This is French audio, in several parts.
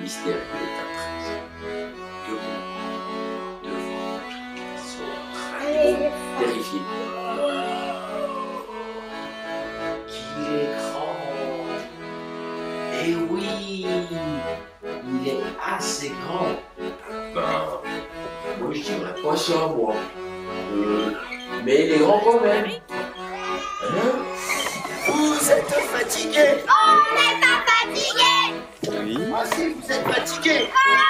mystère de l'état 13. Debout, devant, ils vont vérifier qu'il est grand. Et oui, il est assez grand. Ben, moi je dirais pas ça, moi. Mais il est grand quand même. Hein? Vous êtes fatigué? On n'est pas fatigué. Oui. Ah si, vous êtes fatigué.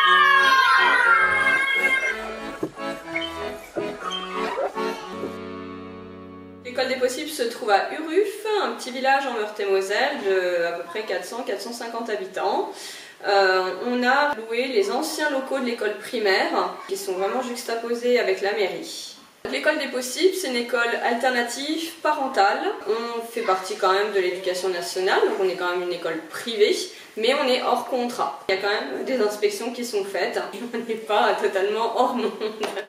L'école des possibles se trouve à Uruf, un petit village en Meurthe-et-Moselle de à peu près 400-450 habitants. On a loué les anciens locaux de l'école primaire qui sont vraiment juxtaposés avec la mairie. L'école des possibles, c'est une école alternative parentale. On fait partie quand même de l'éducation nationale, donc on est quand même une école privée, mais on est hors contrat. Il y a quand même des inspections qui sont faites, on n'est pas totalement hors monde.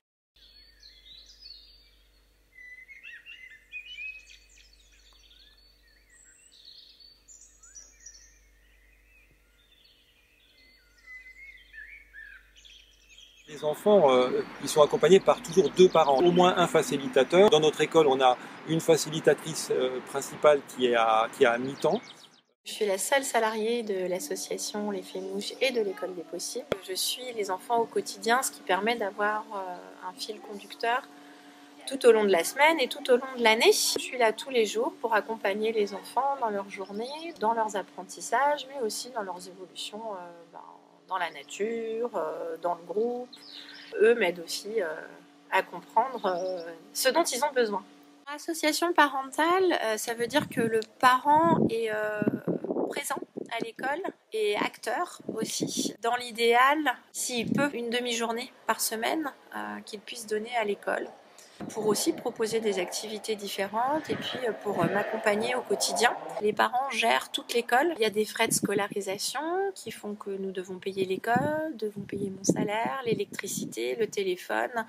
Les enfants, ils sont accompagnés par toujours 2 parents, au moins un facilitateur. Dans notre école, on a une facilitatrice principale qui est à mi-temps. Je suis la seule salariée de l'association Les Fémouches et de l'école des possibles. Je suis les enfants au quotidien, ce qui permet d'avoir un fil conducteur tout au long de la semaine et tout au long de l'année. Je suis là tous les jours pour accompagner les enfants dans leur journée, dans leurs apprentissages, mais aussi dans leurs évolutions dans la nature, dans le groupe. Eux m'aident aussi à comprendre ce dont ils ont besoin. Association parentale, ça veut dire que le parent est présent à l'école et acteur aussi. Dans l'idéal, s'il peut, une demi-journée par semaine qu'il puisse donner à l'école pour aussi proposer des activités différentes et puis pour m'accompagner au quotidien. Les parents gèrent toute l'école. Il y a des frais de scolarisation qui font que nous devons payer l'école, devons payer mon salaire, l'électricité, le téléphone.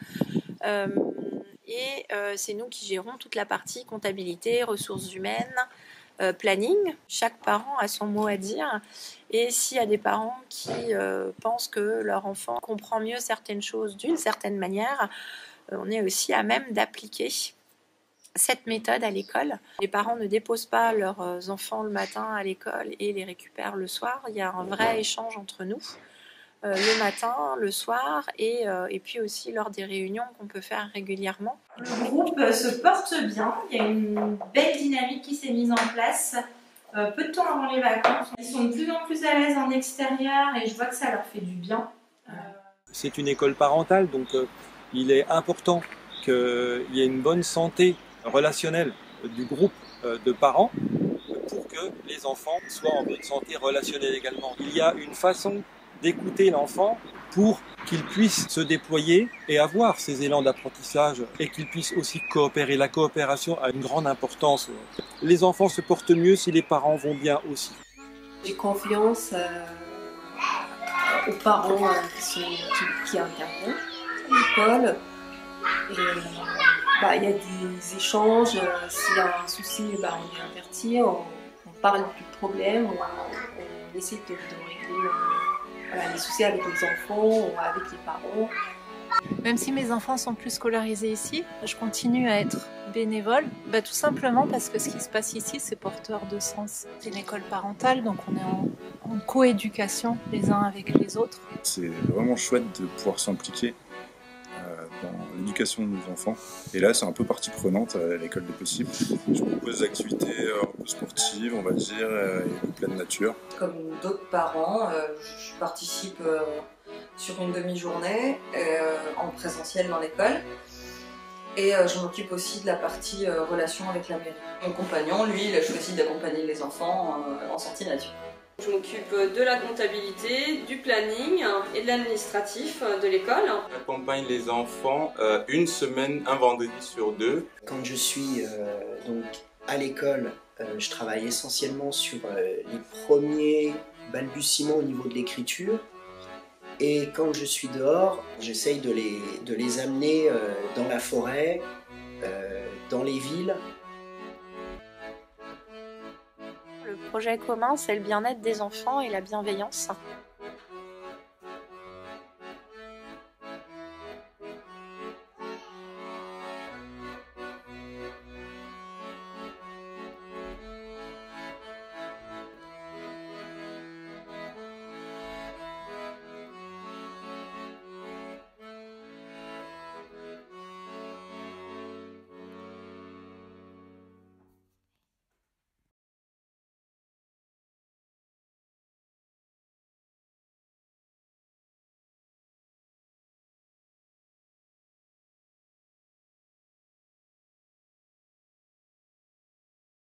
C'est nous qui gérons toute la partie comptabilité, ressources humaines, planning. Chaque parent a son mot à dire. Et s'il y a des parents qui pensent que leur enfant comprend mieux certaines choses d'une certaine manière, on est aussi à même d'appliquer cette méthode à l'école. Les parents ne déposent pas leurs enfants le matin à l'école et les récupèrent le soir. Il y a un vrai échange entre nous, le matin, le soir et puis aussi lors des réunions qu'on peut faire régulièrement. Le groupe se porte bien, il y a une belle dynamique qui s'est mise en place. Peu de temps avant les vacances, ils sont de plus en plus à l'aise en extérieur et je vois que ça leur fait du bien. C'est une école parentale, donc il est important qu'il y ait une bonne santé relationnelle du groupe de parents pour que les enfants soient en bonne santé relationnelle également. Il y a une façon d'écouter l'enfant pour qu'il puisse se déployer et avoir ces élans d'apprentissage et qu'il puisse aussi coopérer. La coopération a une grande importance. Les enfants se portent mieux si les parents vont bien aussi. J'ai confiance aux parents qui interviennent à l'école. Il y a des échanges, s'il y a un souci, on est averti, on parle du problème, on essaie de régler les soucis avec les enfants ou avec les parents. Même si mes enfants sont plus scolarisés ici, je continue à être bénévole, tout simplement parce que ce qui se passe ici, c'est porteur de sens. C'est une école parentale, donc on est en coéducation les uns avec les autres. C'est vraiment chouette de pouvoir s'impliquer dans l'éducation de nos enfants. Et là, c'est un peu partie prenante à l'école des possibles. Je propose des activités un peu sportives, on va dire, et de pleine nature. Comme d'autres parents, je participe sur une demi-journée en présentiel dans l'école. Et je m'occupe aussi de la partie relation avec la mairie. Mon compagnon, lui, il a choisi d'accompagner les enfants en sortie nature. Je m'occupe de la comptabilité, du planning et de l'administratif de l'école. J'accompagne les enfants une semaine, un vendredi sur 2. Quand je suis donc à l'école, je travaille essentiellement sur les premiers balbutiements au niveau de l'écriture. Et quand je suis dehors, j'essaye de les amener dans la forêt, dans les villes. Le projet commun, c'est le bien-être des enfants et la bienveillance.